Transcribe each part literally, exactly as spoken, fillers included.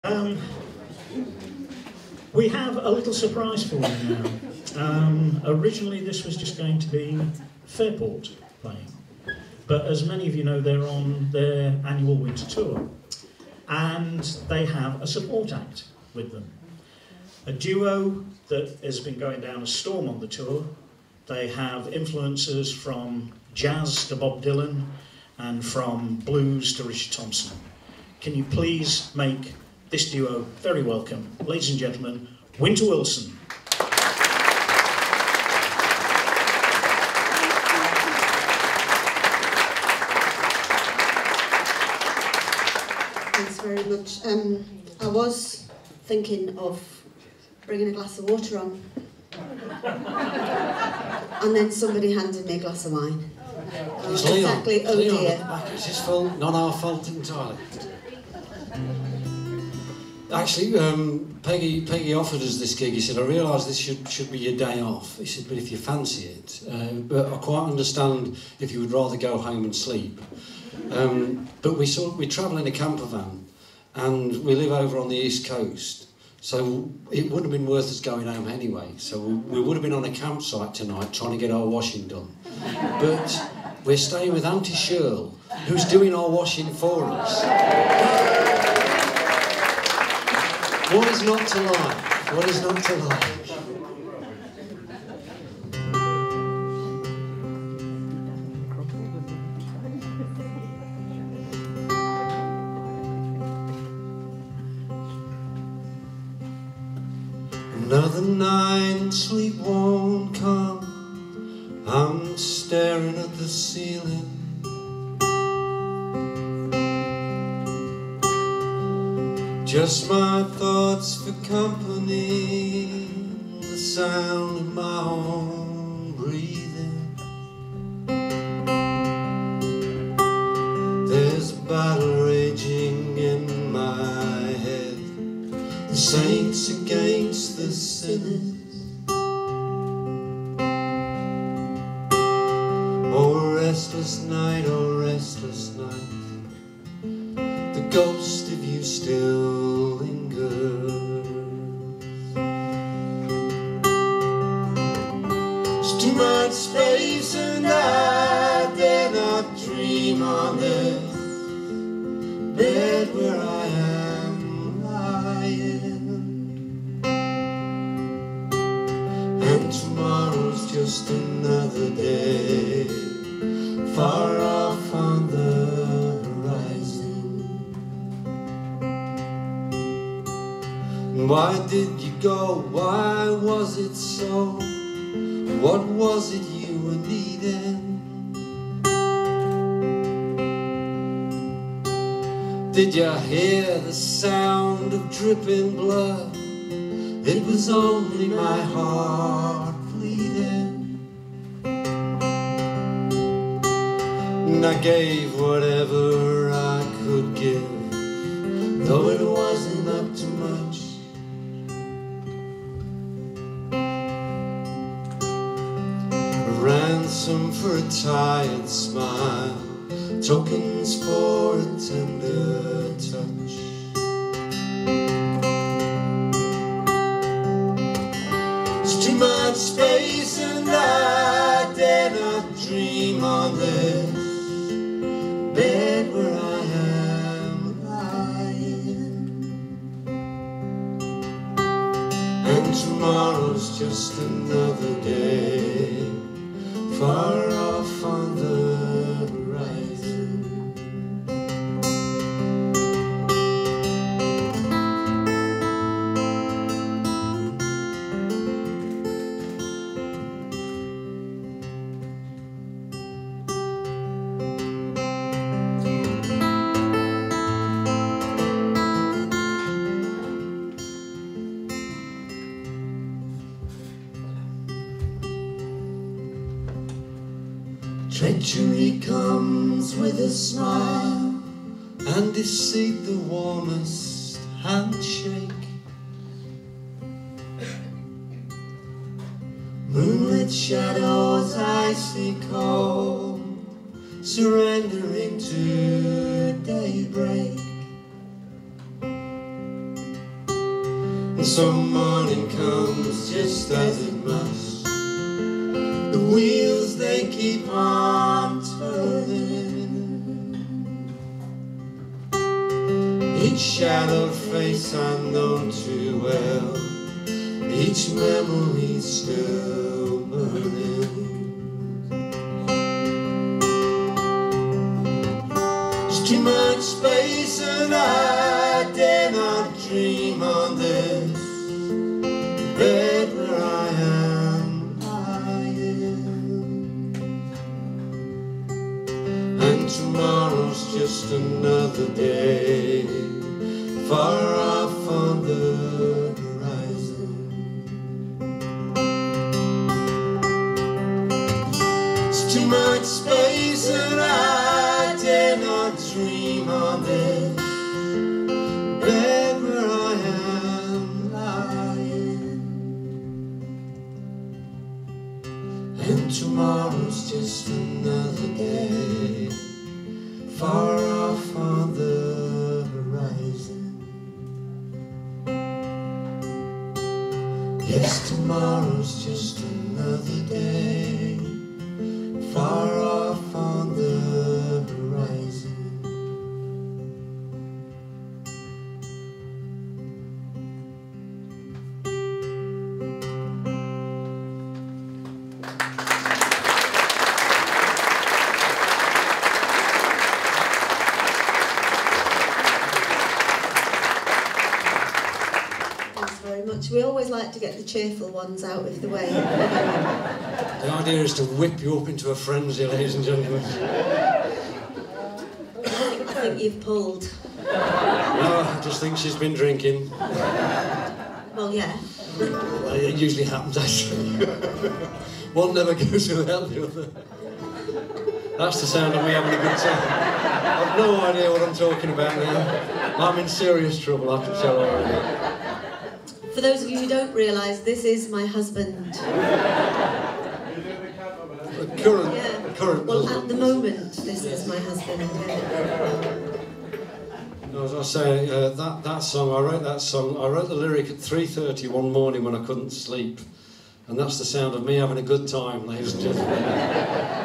Um, we have a little surprise for you now. Um, originally this was just going to be Fairport playing, but as many of you know, they're on their annual winter tour and they have a support act with them. A duo that has been going down a storm on the tour. They have influences from jazz to Bob Dylan and from blues to Richard Thompson. Can you please make this duo very welcome? Ladies and gentlemen, Winter Wilson. Thanks very much. Um, I was thinking of bringing a glass of water on, and then somebody handed me a glass of wine. Oh, It's exactly, Leon. oh Leon dear. at the back. It's his fault, not our fault entirely. Actually, um, Peggy, Peggy offered us this gig. He said, I realise this should, should be your day off. He said, but if you fancy it, uh, but I quite understand if you would rather go home and sleep. Um, but we sort we travel in a camper van, and we live over on the East Coast, so it wouldn't have been worth us going home anyway. So we would have been on a campsite tonight trying to get our washing done. But we're staying with Auntie Shirl, who's doing our washing for us. What is not to like? What is not to like? Another night, sleep won't come. I'm staring at the ceiling. Just my thoughts for company, the sound of my own breathing. There's a battle raging in my head, the saints against the sinners. Oh, restless night, oh, restless night, the ghost of you still lingers. There's too much space and I dare not dream on this bed where I am lying. And tomorrow's just another day, far off on the horizon. Why did you go? Why was it so? What was it you were needing? Did you hear the sound of dripping blood? It was only my heart bleeding. And I gave whatever I could give, though it wasn't up to much. Ransom for a tired smile, tokens for a tender touch. There's too much space and I dare not dream on this bed where I am lying. And tomorrow's just another day, far off on the horizon. Treachery comes with a smile, and deceit the warmest handshake. Moonlit shadows icy cold, surrendering to daybreak. And some morning comes just as it must. The wheels they keep on turning. Each shadowed face I know too well, each memory still burning. There's too much space and I dare not dream on this bed where I am lying. And tomorrow's just another day, far off on the horizon. It's too much space and I dare not dream on this bed where I am lying. And tomorrow's just another day, far off on the horizon. Yes, tomorrow's just another day, far off on the horizon. We always like to get the cheerful ones out of the way. The idea is to whip you up into a frenzy, ladies and gentlemen. I think, I think you've pulled. No, I just think she's been drinking. Well, yeah. It usually happens, actually. One never goes without the other. That's the sound of me having a good time. I've no idea what I'm talking about now. I'm in serious trouble, I can tell already. For those of you who don't realise, this is my husband. The current, Yeah. the current Well, husband. at the moment, this is my husband. Yeah. As I say, uh, that, that song, I wrote that song, I wrote the lyric at three thirty one morning when I couldn't sleep. And that's the sound of me having a good time, ladies and gentlemen.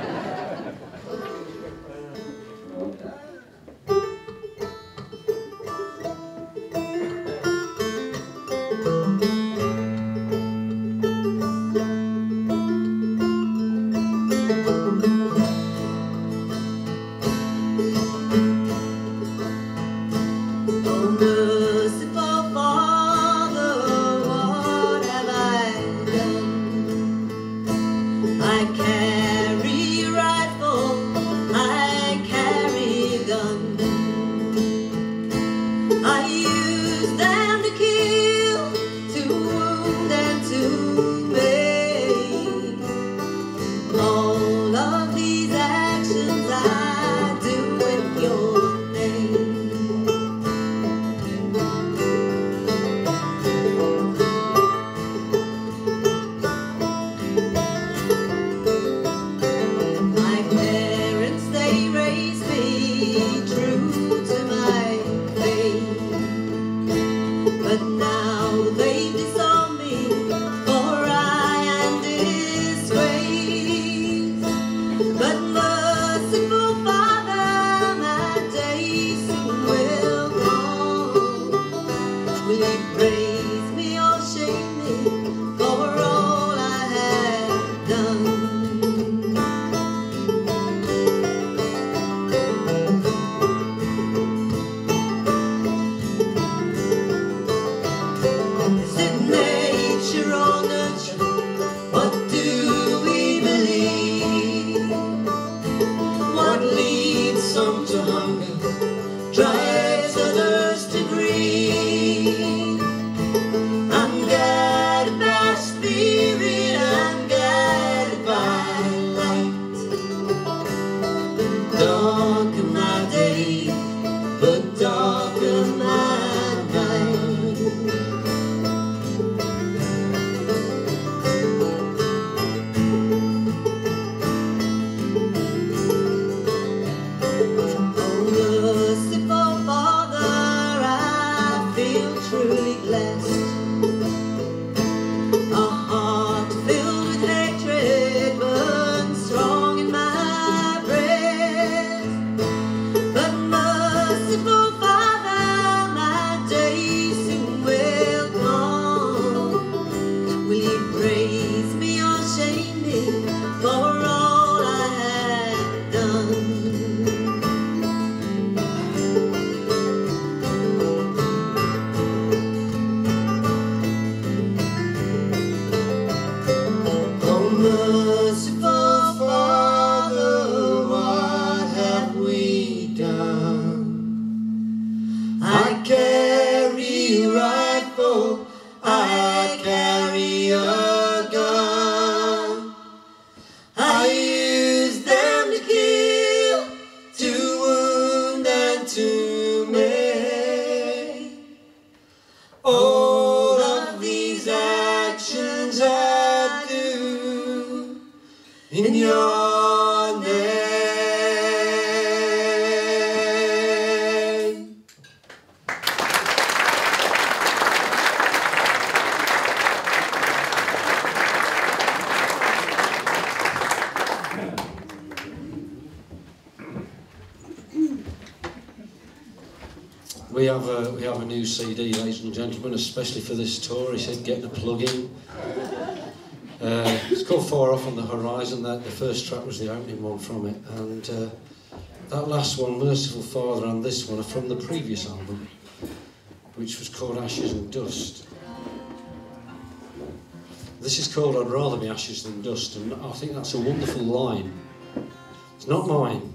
All of these actions I do in your name. We have a we have a new C D, ladies and gentlemen, especially for this tour. He said getting a plug in. Uh, it's called Far Off on the Horizon. That the first track was the opening one from it, and uh, that last one, Merciful Father, and this one are from the previous album, which was called Ashes and Dust. This is called I'd Rather Be Ashes Than Dust, and I think that's a wonderful line. It's not mine.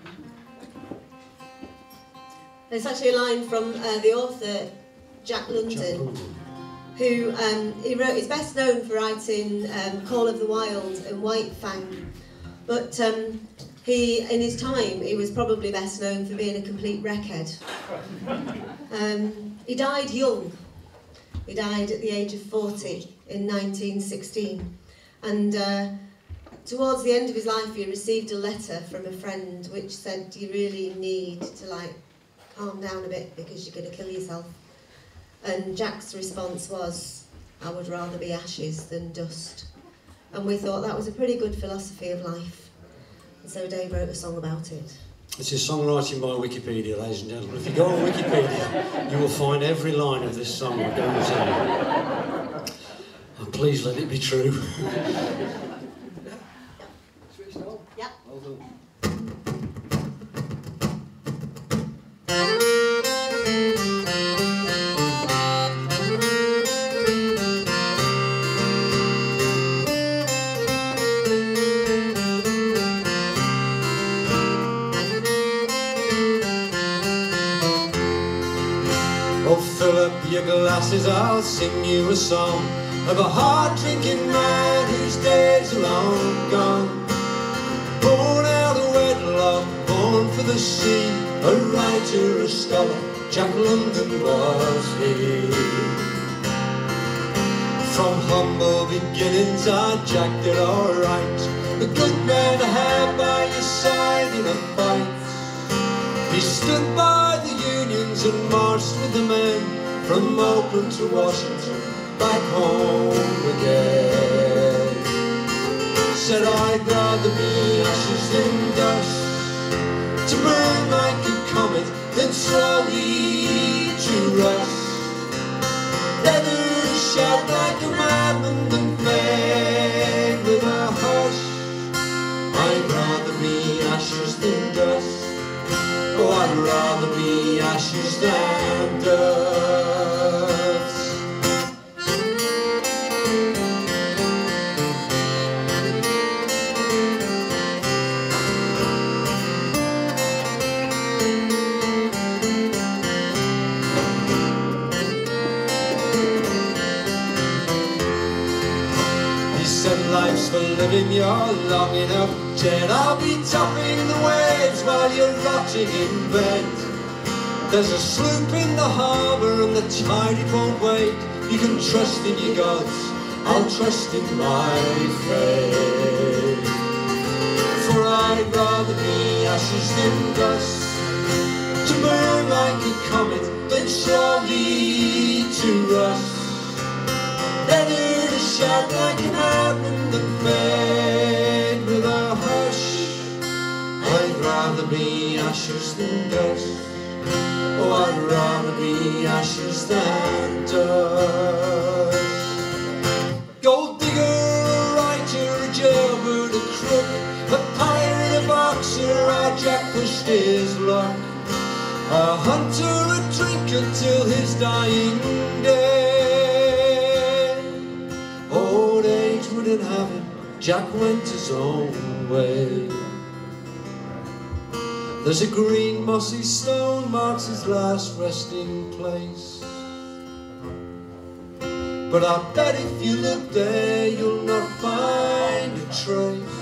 It's actually a line from uh, the author Jack London, Jack London. who um, he wrote. He's best known for writing um, Call of the Wild and White Fang, but um, he, in his time, he was probably best known for being a complete wreckhead. Um, he died young. He died at the age of forty in nineteen sixteen, and uh, towards the end of his life, he received a letter from a friend which said, "You really need to like." Calm down a bit because you're going to kill yourself." And Jack's response was, "I would rather be ashes than dust." And we thought that was a pretty good philosophy of life. And so Dave wrote a song about it. It's a songwriting by Wikipedia, ladies and gentlemen. If you go on Wikipedia, you will find every line of this song I go to. And please let it be true. Yeah. Well done. Oh, fill up your glasses, I'll sing you a song of a hard-drinking man whose days are long gone. Born out of wedlock, born for the sea, a writer, a scholar, Jack London was he. From humble beginnings, our Jack did alright, a good man to have by your side in a fight. He stood by the unions and marched with the men from Oakland to Washington, back home again. Said I'd rather be ashes than dust, to burn like a comet, then slowly to rust. Rather shout like a madman than fade with a hush. I'd rather be ashes than dust. Oh, I'd rather be ashes than dust. He said life's for living, you're long enough dead. I'll be topping the waves while you're rotting in bed. There's a sloop in the harbour and the tide it won't wait. You can trust in your gods, I'll trust in my fate. For I'd rather be ashes than dust, to burn like a comet, then slowly to rust. Better to shout like an madman than fade with a hush. I'd rather be ashes than dust. Oh, I'd rather be ashes than dust. Gold digger, a writer, a jailbird, a crook, a pirate, a boxer, our Jack pushed his luck. A hunter, a drinker till his dying day. Old age wouldn't have him, Jack went his own way. There's a green mossy stone marks his last resting place, but I bet if you look there you'll not find a trace.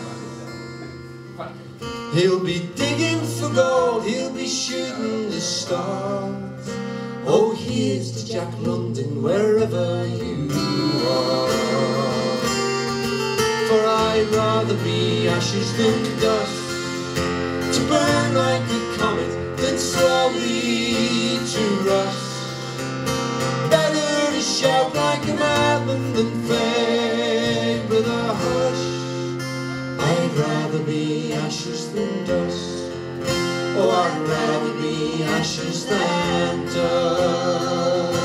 He'll be digging for gold, he'll be shooting the stars. Oh, here's to Jack London, wherever you are. For I'd rather be ashes than dust, to burn like a comet, than slowly to rust. Better to shout like a madman than fade with a hush. I'd rather be ashes than dust. Oh, I'd rather be ashes than dust.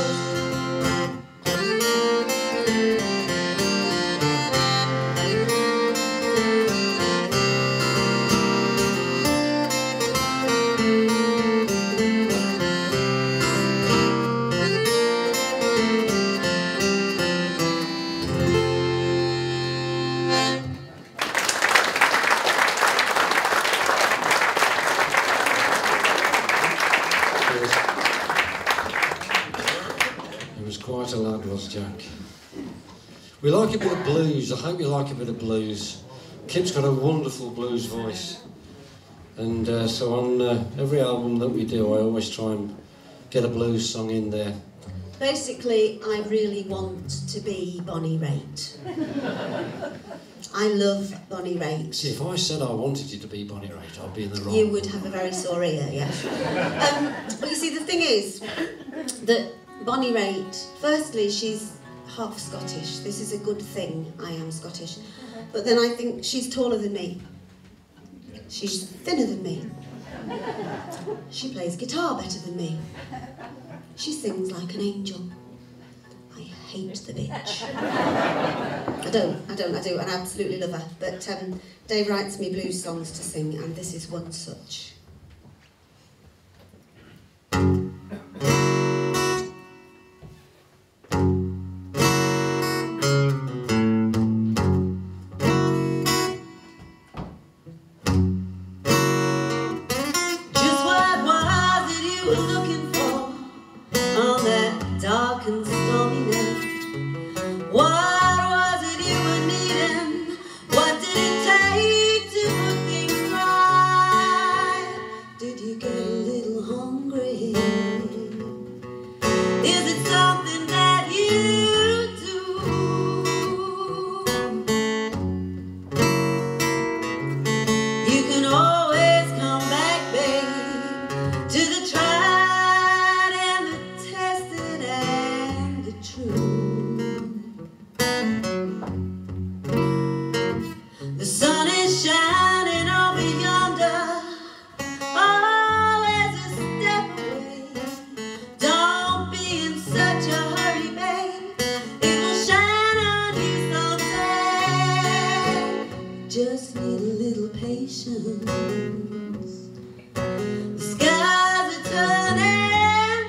Quite a lad, was Jack. We like a bit of blues. I hope you like a bit of blues. Kip's got a wonderful blues voice, and uh, so on uh, every album that we do, I always try and get a blues song in there. Basically, I really want to be Bonnie Raitt. I love Bonnie Raitt. See, if I said I wanted you to be Bonnie Raitt, I'd be in the wrong. You would have a very sore ear, yes. um, but you see, the thing is that Bonnie Raitt, firstly, she's half Scottish. This is a good thing, I am Scottish. But then I think she's taller than me. She's thinner than me. She plays guitar better than me. She sings like an angel. I hate the bitch. I don't, I don't, I do, and I absolutely love her. But um, Dave writes me blues songs to sing, and this is one such. Dark and stormy night. What was it you were needing? What did it take to put things right? Did you get a little hungry? Is it something that you do? You can always come back, babe, to the trial. The sun is shining over yonder, always a step away. Don't be in such a hurry, babe, it will shine on you someday. Just need a little patience. The skies are turning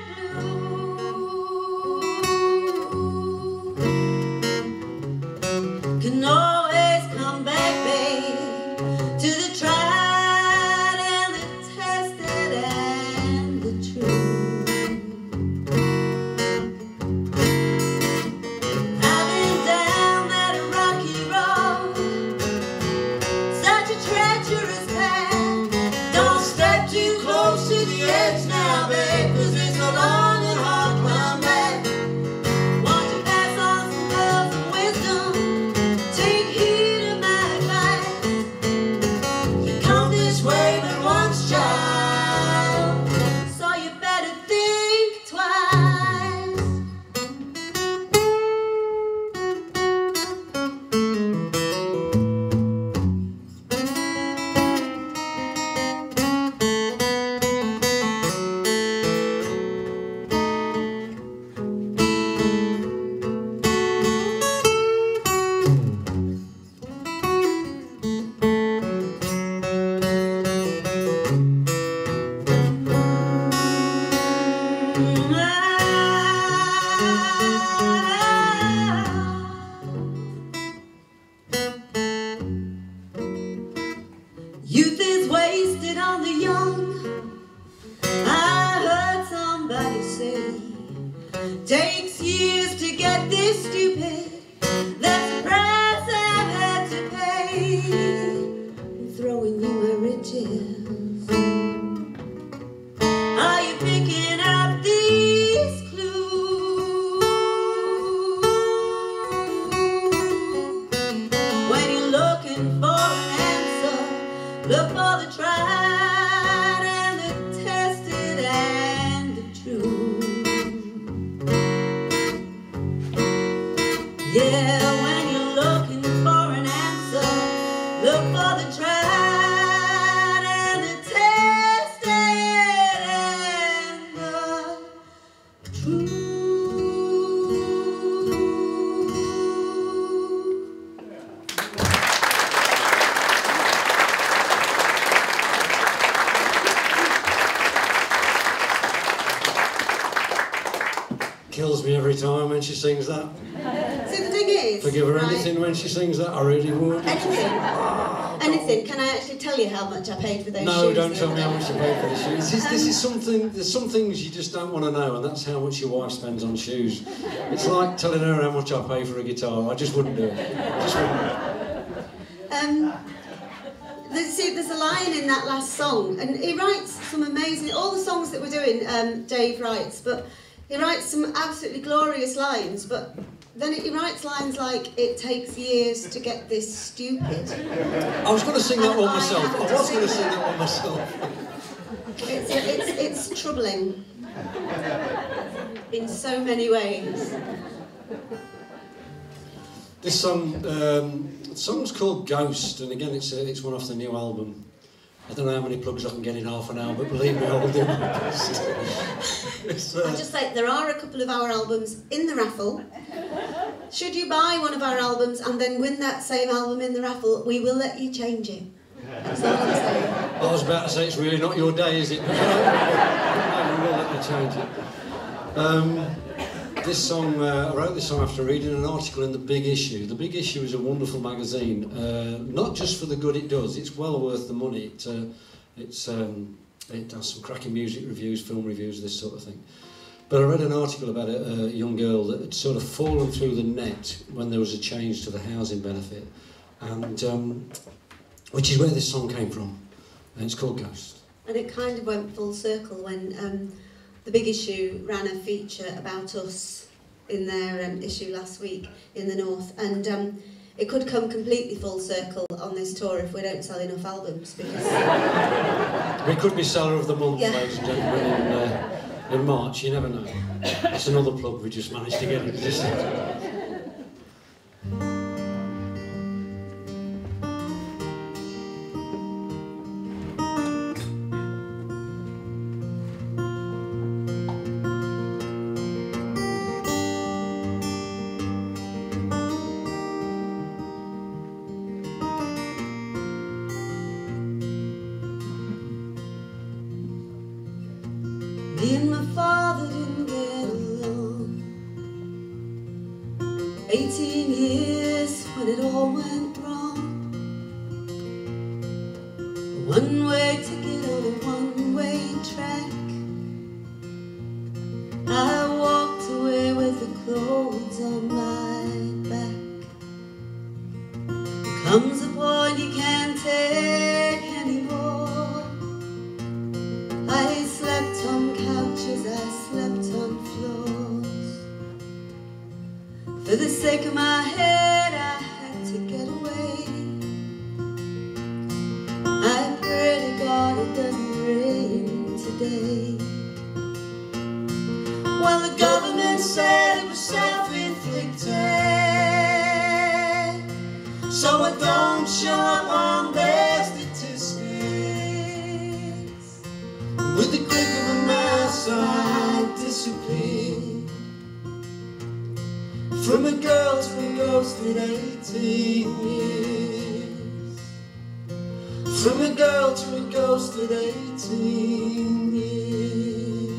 blue. Can always come back, babe, to the tried and the tested and the true. I've been down that rocky road, such a treacherous path. Don't step too close to the edge now, babe, 'cause it's a long and hard climb back. Won't you pass on some words of wisdom? Take heed of my advice. You come this way but once, child, so you better think twice. Youth is wasted on the young, I heard somebody say. Takes years to get this stupid, that's the price I've had to pay. I'm throwing you my riches. Are you picking up these clues? Yeah, when you're looking for an answer, look for the tried and the tested and the true. Kills me every time when she sings that. See, the thing is, Forgive her right, anything when she sings that, I really would. anything, anything. Can I actually tell you how much I paid for those shoes? No, don't the tell other me how day? much you pay for the shoes. This, this is something, there's some things you just don't want to know, and that's how much your wife spends on shoes. It's like telling her how much I pay for a guitar. I just wouldn't do it. I just wouldn't do it. Um, there's, see, there's a line in that last song, and he writes some amazing. All the songs that we're doing, um, Dave writes, but he writes some absolutely glorious lines. But then he writes lines like, "It takes years to get this stupid." I was going to sing that And one I myself. have I to was going to sing sing that. that one myself. It's it's it's troubling in so many ways. This song, um, the song's called Ghost, and again, it's uh, it's one off the new album. I don't know how many plugs I can get in half an hour, but believe me, I will do my best. It's, uh, I'll just say there are a couple of our albums in the raffle. Should you buy one of our albums and then win that same album in the raffle, we will let you change it. That's all I'm saying. I was about to say it's really not your day, is it? No, we will let you change it. Um, this song, uh, I wrote this song after reading an article in The Big Issue. The Big Issue is a wonderful magazine, uh, not just for the good it does. It's well worth the money. It, uh, it's um, it does some cracking music reviews, film reviews, this sort of thing. But I read an article about a, a young girl that had sort of fallen through the net when there was a change to the housing benefit, and um, which is where this song came from, and it's called Ghost. And it kind of went full circle when um, The Big Issue ran a feature about us in their um, issue last week in the North, and um, it could come completely full circle on this tour if we don't sell enough albums, because We could be seller of the month, Yeah. ladies and gentlemen, in, uh, in March. You never know. That's another plug we just managed to get in. Me and my father didn't get along. Eighteen years when it all went wrong. A one-way ticket on a one-way track. I walked away with the clothes on my back. There comes a point you can't take anymore. I slept on couches, I slept on floors. For the sake of my head, I had to get away. I pray to God it doesn't rain today. Well, the government said it was self-inflicted, so it don't show up on their statistics. With the click of a mouse, I disappeared. From a girl to a ghost at eighteen years. From a girl to a ghost at eighteen years.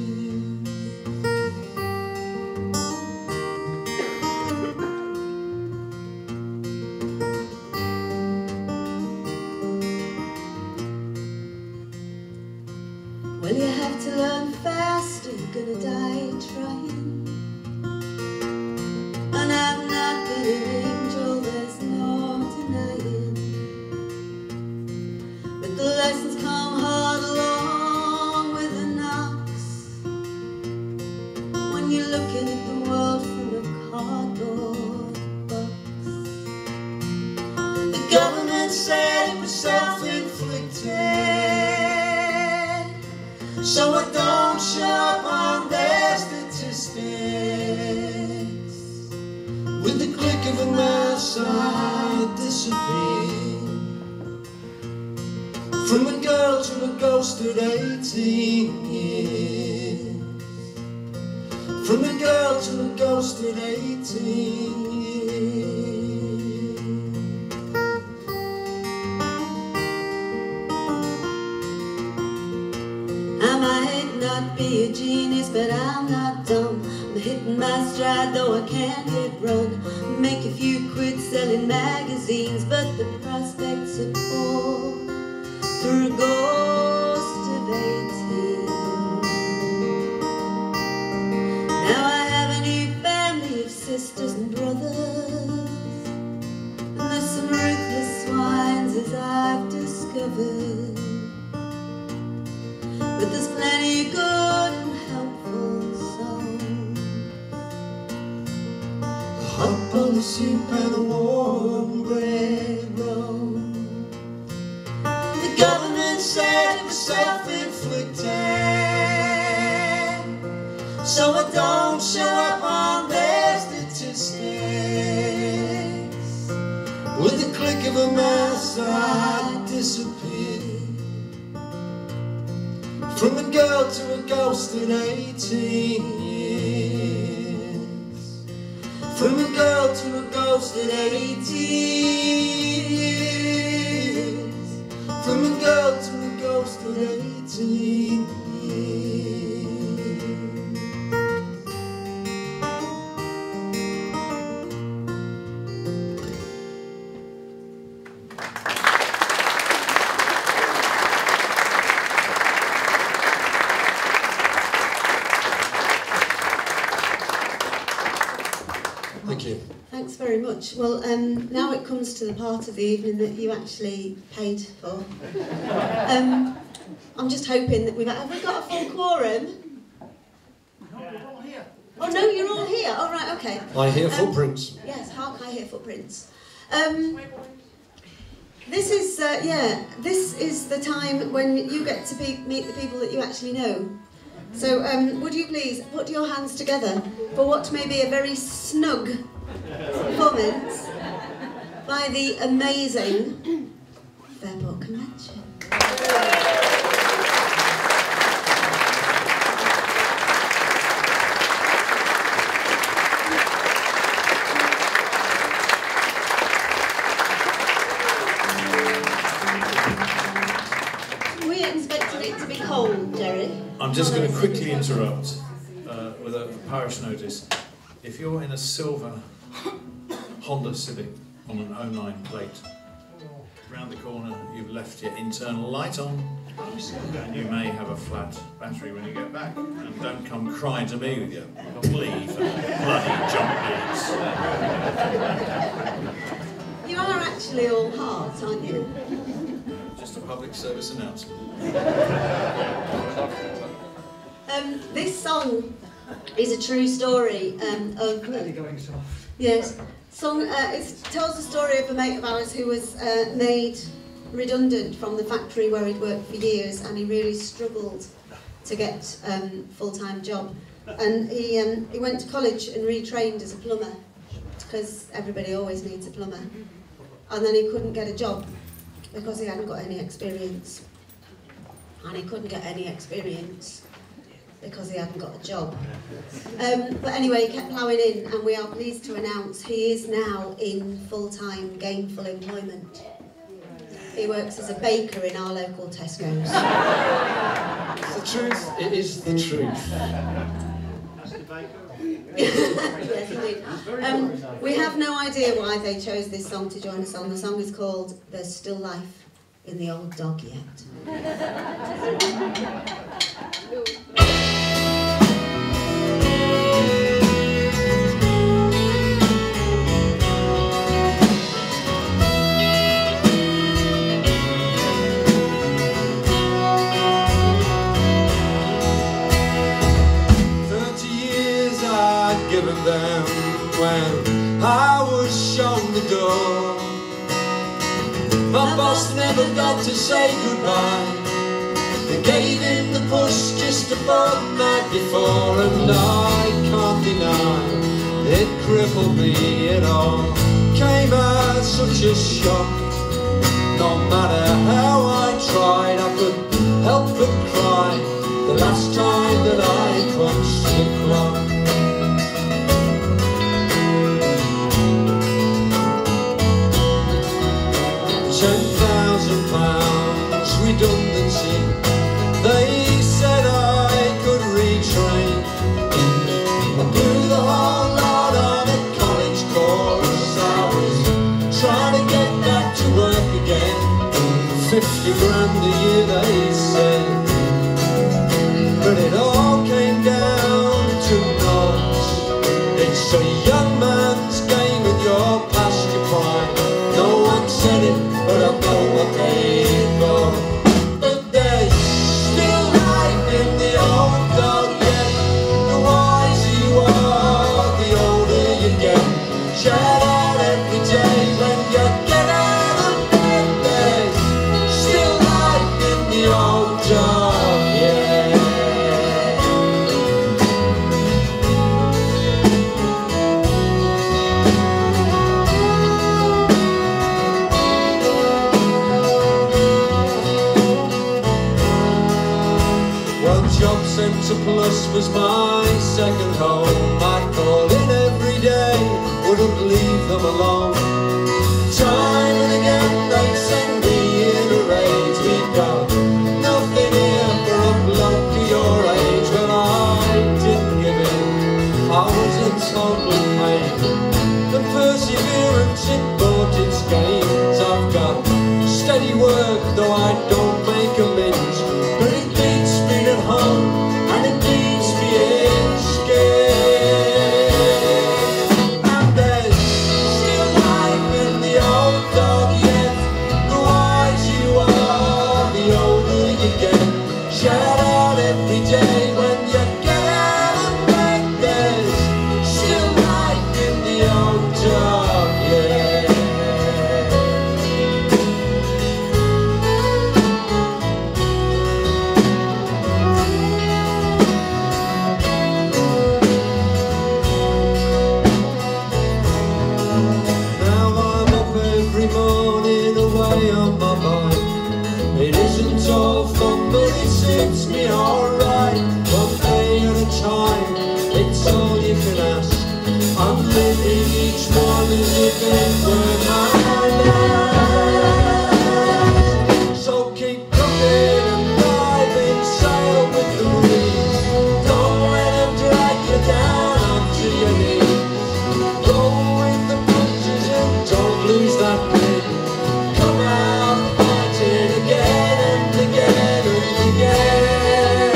Well, you have to learn fast, or you're gonna die trying. And I've not been an angel, there's no denying. But the lessons come hard along with the knocks. When you're looking at the world from a cardboard box. The government said it was self-inflicted, so it don't show up on their statistics. With the click of ghosted eighteen years. From a girl to a ghosted eighteen years. I might not be a genius, but I'm not dumb. I'm hitting my stride, though I can't hit run. Make a few quid selling magazines, but the prospects are poor through a ghost of eighteen. Now I have a new family of sisters and brothers, and there's some ruthless swines, as I've discovered. But there's plenty of good and helpful songs. A hot bowl of soup and a warm bread roll. The government said it was self-inflicted, so I don't show up on their statistics. With the click of a mouse I disappear. From a girl to a ghost in eighteen years. From a girl to a ghost in eighteen years. From a girl to a ghost in eighteen years. Thank you. Thanks very much. Well, um, now it comes to the part of the evening that you actually paid for. Um, I'm just hoping that we've... Have we got a full quorum? Oh, no, you're all here. Oh, right, okay. I hear Um, footprints. Yes, hark, I hear footprints. Um, this is, uh, yeah, this is the time when you get to be, meet the people that you actually know. So, um, would you please put your hands together for what may be a very snug performance by the amazing Fairport Convention. We expected it to be cold, Jerry. I'm just going to quickly interrupt uh, with a parish notice. If you're in a silver Honda Civic on an oh nine plate, round the corner you've left your internal light on, and you may have a flat battery when you get back. And don't come crying to me with your bleed for bloody jump leads. You are actually all heart, aren't you? Just a public service announcement. Um, this song is a true story um, of... going soft. Yes. Song, uh, it tells the story of a mate of ours who was uh, made redundant from the factory where he'd worked for years, and he really struggled to get um, full-time job. And he, um, he went to college and retrained as a plumber, because everybody always needs a plumber. And then he couldn't get a job because he hadn't got any experience. And he couldn't get any experience because he hadn't got a job. Um, but anyway, he kept ploughing in, and we are pleased to announce he is now in full-time gainful employment. He works as a baker in our local Tesco's. It's the truth. It is the truth. Yes, indeed. Um, we have no idea why they chose this song to join us on. The song is called There's Still Life in the Old Dog Yet. Given them when I was shown the door. My boss never got to say goodbye. They gave him the push just about the night before, and I can't deny it crippled me. It all came as such a shock. No matter how I tried, I could help but cry the last time that I punched the clock. Ten thousand pounds redundancy, they said I could retrain. I blew the whole lot on a college course. I was trying to get back to work again. Fifty grand a year they said, but it all came down to naught. It's a young man's game and you're past your prime. No one said it, but I know what they've got. But there's still life in the old dog yet. The wiser you are, the older you get. Shout out every day when you get out of bed. There's still life in the old dog, yeah. Well, Job Centre Plus was my second home. I'd call in every day, wouldn't leave them alone. Time and again they'd send me in a rage. We've got nothing here for a bloke of your age. Well, I didn't give in, I was in total pain. The perseverance, it bought its gains. I've got steady work, though I don't make amends. But it beats being at home, and it beats being scared. And there's still life in the old dog yet. The wiser you are, the older you get. Shout out every day when you get out of bed. There's still life in the old dog, yeah. Now I'm up every morning away on my bike. It isn't all fun, but it suits me alright. One day at a time, it's all you can ask. I'm living each one as if it were my last. So keep cooking and diving, sail with the breeze. Don't let them drag you down onto your knees. Go with the punches and don't lose that grit. Come out fighting again and again and again.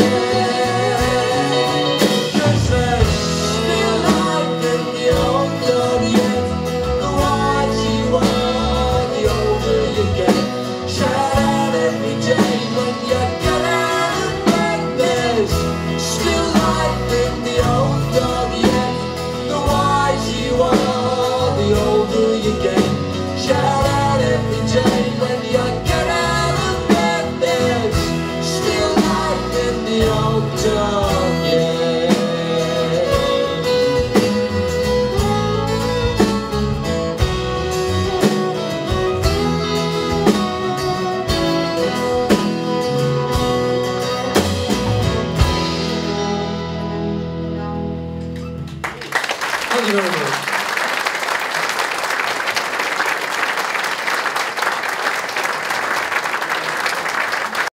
'Cause there's still life in the old dog yet. The wiser you are, the older you get. Shout out every day when you get out of bed. There's still life in the old dog yet. The wiser you are, the older you get. Shout out every day when you get out of bed. There's still life in the old dog, yeah. Thank you very much.